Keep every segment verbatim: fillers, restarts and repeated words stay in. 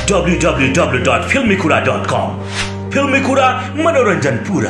W W W dot Filmykura dot com. Filmykura मनोरञ्जन पुरा।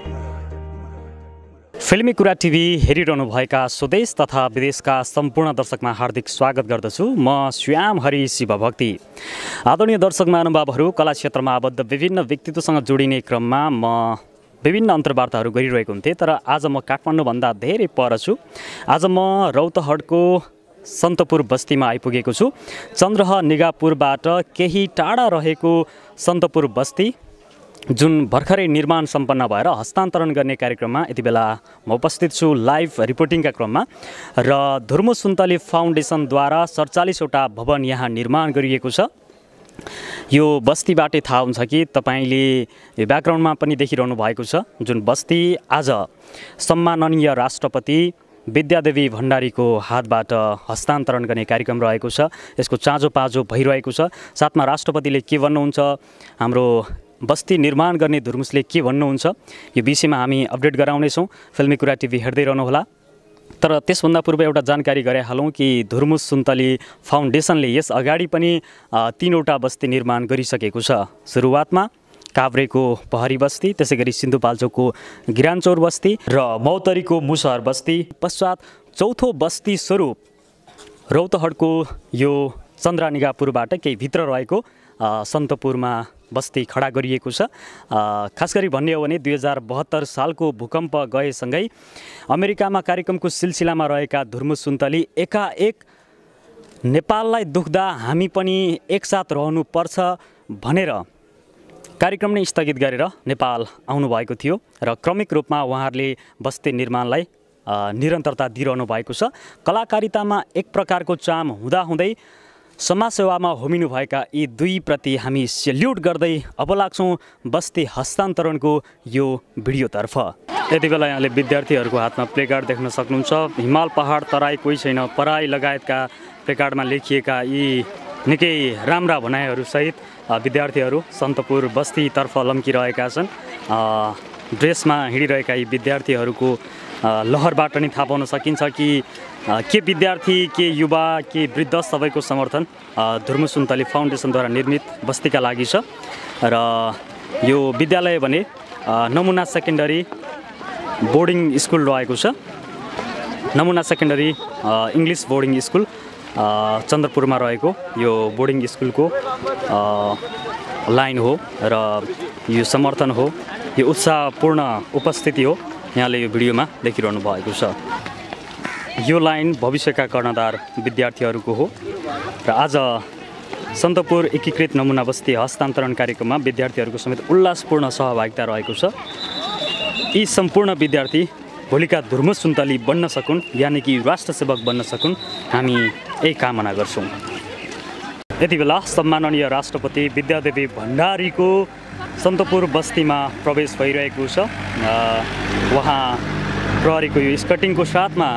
फिल्मीकुरा TV हेरिरहनुभएका स्वदेश तथा विदेशका सम्पूर्ण दर्शकमा हार्दिक स्वागत गर्दछु। म श्याम हरि शिवभक्ति। आदरणीय दर्शक महानुभावहरू, कला क्षेत्रमा आबद्ध विभिन्न व्यक्तित्वसँग जोडिने क्रममा म विभिन्न अन्तर्वार्ताहरू गरिरहेको हुन्थेँ, तर आज म काठमाडौँभन्दा धेरै पर छु। आज म रौतहटको सन्तपुर बस्तीमा आइपुगेको छु। चन्द्रह निगापुरबाट केही टाढा रहेको सन्तपुर बस्ती जुन भर्खरै निर्माण सम्पन्न भएर हस्तान्तरण गर्ने कार्यक्रममा यति बेला म उपस्थित छु लाइभ रिपोर्टिङका क्रममा। र धुर्मु सुन्तली फाउन्डेसनद्वारा सडचालिसवटा भवन यहाँ निर्माण गरिएको छ। यो बस्तीबाटै थाहा हुन्छ कि तपाईँले यो ब्याकग्राउन्डमा पनि देखिरहनु भएको छ, जुन बस्ती आज सम्माननीय राष्ट्रपति विद्यादेवी भण्डारीको हातबाट हस्तान्तरण गर्ने कार्यक्रम रहेको छ। यसको चाँजो पाँजो भइरहेको छ। साथमा राष्ट्रपतिले के भन्नुहुन्छ, हाम्रो बस्ती निर्माण गर्ने धुर्मुसले के भन्नुहुन्छ, यो विषयमा हामी अपडेट गराउनेछौँ। फिल्मीकुरा टिभी हेर्दै रहनुहोला। तर त्यसभन्दा पूर्व एउटा जानकारी गराइहालौँ कि धुर्मुस सुन्तली फाउन्डेसनले यस अगाडि पनि तीनवटा बस्ती निर्माण गरिसकेको छ। सुरुवातमा काभ्रेको पहरी बस्ती, त्यसै गरी सिन्धुपाल्चोकको गिरानचौर बस्ती र मौतरीको मुसहर बस्ती। पश्चात चौथो बस्ती स्वरूप रौतहटको यो चन्द्रनिगापुरबाट केही भित्र रहेको सन्तपुरमा बस्ती खडा गरिएको छ। खास गरी भन्ने हो भने दुई हजार बहत्तर सालको भूकम्प गएसँगै अमेरिकामा कार्यक्रमको सिलसिलामा रहेका धुर्मु सुन्तली एकाएक नेपाललाई दुख्दा हामी पनि एकसाथ रहनुपर्छ भनेर कार्यक्रम नै स्थगित गरेर नेपाल आउनुभएको थियो र क्रमिक रूपमा उहाँहरूले बस्ती निर्माणलाई निरन्तरता दिइरहनु भएको छ। कलाकारितामा एक प्रकारको चाम हुँदाहुँदै समाजसेवामा होमिनुभएका यी दुईप्रति हामी सेल्युट गर्दै अब लाग्छौँ बस्ती हस्तान्तरणको यो भिडियोतर्फ। यति बेला यहाँले विद्यार्थीहरूको हातमा प्लेकार्ड देख्न सक्नुहुन्छ। हिमाल पहाड तराई कोही छैन पराई लगायतका प्लेकार्डमा लेखिएका यी निकै राम्रा भनाइहरूसहित विद्यार्थीहरू सन्तपुर बस्तीतर्फ लम्किरहेका छन्। ड्रेसमा हिँडिरहेका यी विद्यार्थीहरूको लहरबाट नै थाहा पाउन सकिन्छ कि के विद्यार्थी, के युवा, के वृद्ध सबैको समर्थन धुर्मु सुन्तली फाउन्डेसनद्वारा निर्मित बस्तीका लागि छ। र यो विद्यालय भने नमुना सेकेन्डरी बोर्डिङ स्कुल रहेको छ। Namuna secondary English boarding school चन्द्रपुरमा रहेको यो बोर्डिङ स्कुलको लाइन हो र यो समर्थन हो, यो उत्साहपूर्ण उपस्थिति हो यहाँले यो भिडियोमा देखिरहनु भएको छ। यो लाइन भविष्यका कर्णधार विद्यार्थीहरूको हो र आज सन्तपुर एकीकृत नमुना बस्ती हस्तान्तरण कार्यक्रममा विद्यार्थीहरूको समेत उल्लासपूर्ण सहभागिता रहेको छ। यी सम्पूर्ण विद्यार्थी भोलिका धुर्मु सुन्तली बन्न सकुन्, यानि कि राष्ट्रसेवक बन्न सकुन्, हामी यही कामना गर्छौँ। यति बेला सम्माननीय राष्ट्रपति विद्यादेवी भण्डारीको सन्तपुर बस्तीमा प्रवेश भइरहेको छ। उहाँ प्रहरीको यो स्कटिङको साथमा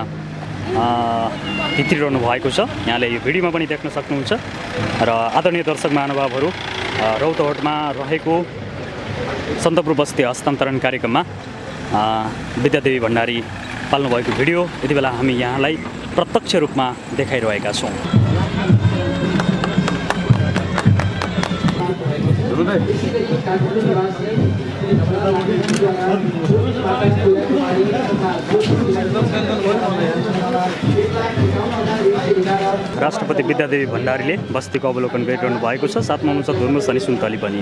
भित्रिरहनु भएको छ। यहाँले यो भिडियोमा पनि देख्न सक्नुहुन्छ। र आदरणीय दर्शक महानुभावहरू, रौतहटमा रहेको सन्तपुर बस्ती हस्तान्तरण कार्यक्रममा विद्यादेवी भण्डारी पाल्नुभएको भिडियो यति बेला हामी यहाँलाई प्रत्यक्ष रूपमा देखाइरहेका छौँ। राष्ट्रपति विद्यादेवी भण्डारीले बस्तीको अवलोकन गरिरहनु भएको छ। साथमा हुनुहुन्छ धुर्मु सनी सुन्तली पनि।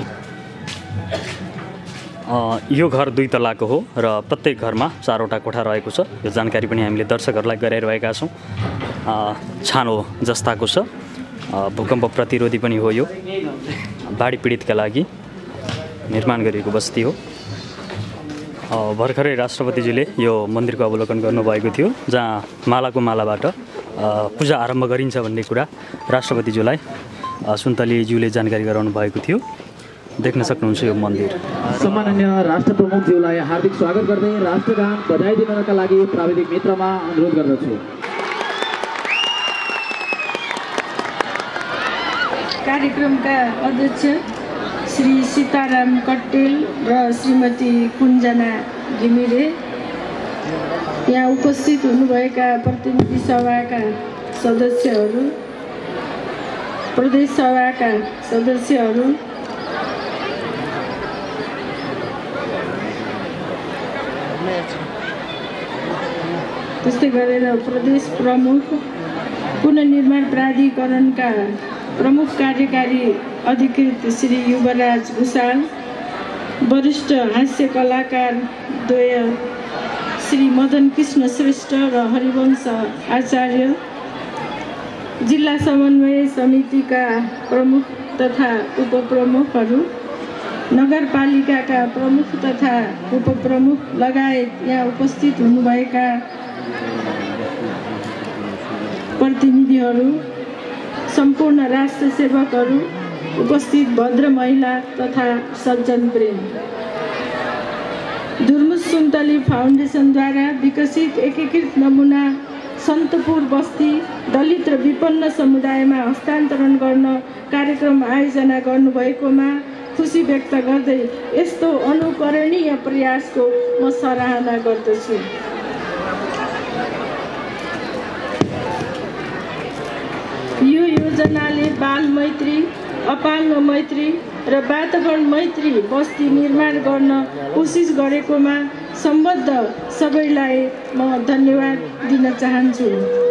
यो घर दुई तलाको हो र प्रत्येक घरमा चारवटा कोठा रहेको छ। यो जानकारी पनि हामीले दर्शकहरूलाई गराइरहेका छौँ। छानो जस्ताको छ, भूकम्प प्रतिरोधी पनि हो। यो बाढी पीडितका लागि निर्माण गरिएको बस्ती हो। भर्खरै राष्ट्रपतिजीले यो मन्दिरको अवलोकन गर्नुभएको थियो, जहाँ मालाको मालाबाट पूजा आरम्भ गरिन्छ भन्ने कुरा राष्ट्रपतिज्यूलाई सुन्तलीज्यूले जानकारी गराउनु भएको थियो। देख्न सक्नुहुन्छ यो मन्दिर। सम्माननीय राष्ट्र प्रमुखज्यूलाई हार्दिक स्वागत गर्दै राष्ट्रगान बधाई दिनका लागि प्राविधिक मित्रमा अनुरोध गर्दछु। कार्यक्रमका अध्यक्ष श्री सीताराम कट्टेल र श्रीमती कुञ्जना घिमिरे, यहाँ उपस्थित हुनुभएका प्रतिनिधि सभाका सदस्यहरू, प्रदेश सभाका सदस्यहरू, त्यस्तै गरेर प्रदेश प्रमुख, पुनर्निर्माण प्राधिकरणका प्रमुख कार्यकारी अधिकृत श्री युवराज भुषाल, वरिष्ठ हास्य कलाकार द्वय श्री मदन कृष्ण श्रेष्ठ र हरिवंश आचार्य, जिल्ला समन्वय समितिका प्रमुख तथा उपप्रमुखहरू, नगरपालिकाका प्रमुख तथा उपप्रमुख लगायत यहाँ उपस्थित हुनुभएका प्रतिनिधिहरू, सम्पूर्ण राष्ट्र सेवकहरू, उपस्थित भद्र महिला तथा सज्जन प्रेम, दुर्मुस सुन्तली फाउन्डेसनद्वारा विकसित एकीकृत नमुना सन्तपुर बस्ती दलित र विपन्न समुदायमा हस्तान्तरण गर्न कार्यक्रम आयोजना गर्नुभएकोमा खुसी व्यक्त गर्दै यस्तो अनुकरणीय प्रयासको म सराहना गर्दछु। यो योजनाले बाल मैत्री, अपाङ्ग मैत्री र वातावरण मैत्री बस्ती निर्माण गर्न कोसिस गरेकोमा सम्बद्ध सबैलाई म धन्यवाद दिन चाहन्छु।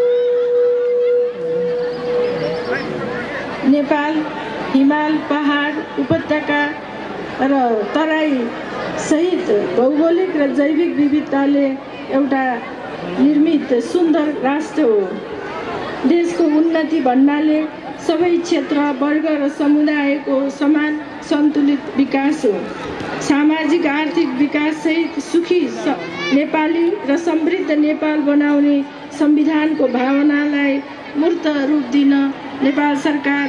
नेपाल हिमाल, पहाड, उपत्यका र तराई सहित भौगोलिक र जैविक विविधताले एउटा निर्मित सुन्दर राष्ट्र हो। देशको उन्नति भन्नाले सबै क्षेत्र, वर्ग र समुदायको समान सन्तुलित विकास हो। सामाजिक आर्थिक विकास सहित सुखी नेपाली र समृद्ध नेपाल बनाउने संविधानको भावनालाई मूर्त रूप दिन नेपाल सरकार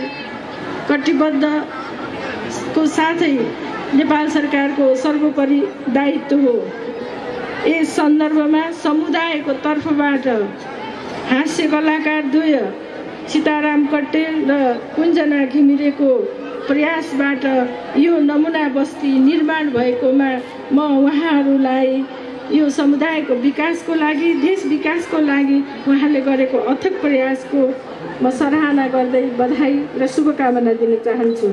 कटिबद्धको साथै नेपाल सरकारको सर्वोपरि दायित्व हो। यस सन्दर्भमा समुदायको तर्फबाट हास्य कलाकार द्वय सीताराम कट्टेल र कुञ्जना घिमिरेको प्रयासबाट यो नमुना बस्ती निर्माण भएकोमा म उहाँहरूलाई यो समुदायको विकासको लागि, देश विकासको लागि उहाँले गरेको अथक प्रयासको म सराहना गर्दै बधाई र शुभकामना दिन चाहन्छु।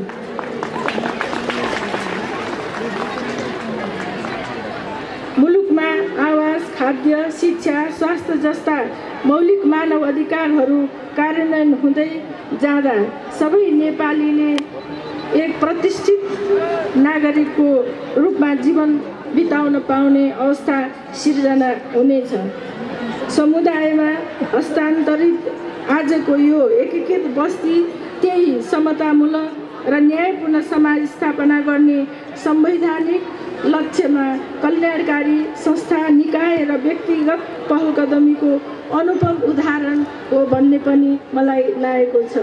मुलुकमा आवास, खाद्य, शिक्षा, स्वास्थ्य जस्ता मौलिक मानव अधिकारहरू कार्यान्वयन हुँदै जाँदा सबै नेपालीले एक प्रतिष्ठित नागरिकको रूपमा जीवन बिताउन पाउने अवस्था सिर्जना हुनेछ। समुदायमा हस्तान्तरित आजको यो एकीकृत बस्ती त्यही समतामूलक र न्यायपूर्ण समाज स्थापना गर्ने संवैधानिक लक्ष्यमा कल्याणकारी संस्था, निकाय र व्यक्तिगत पहलकदमीको अनुपम उदाहरण हो भन्ने पनि मलाई लागेको छ।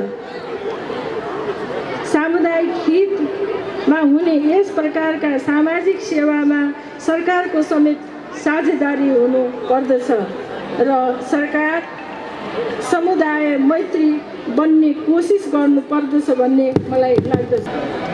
सामुदायिक हितमा हुने यस प्रकारका सामाजिक सेवामा सरकारको समेत साझेदारी हुनु पर्दछ र सरकार समुदाय मैत्री बन्ने कोसिस गर्नु पर्दछ भन्ने मलाई लाग्दछ।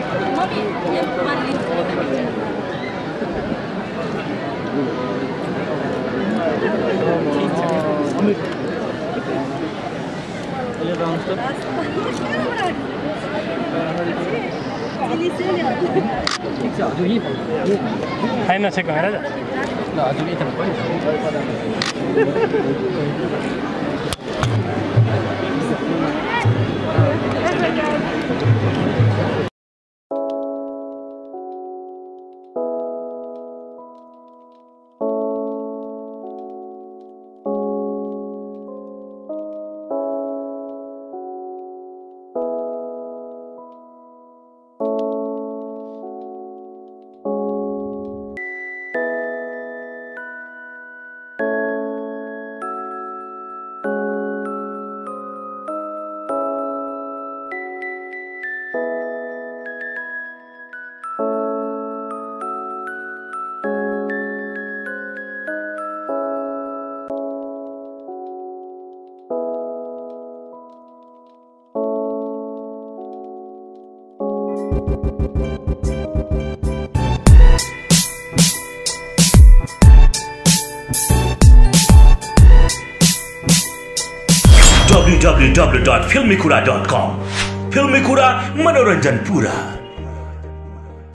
होइन छेक भएर w w w dot filmikura dot com फिल्मी कुरा मनोरञ्जन पुरा।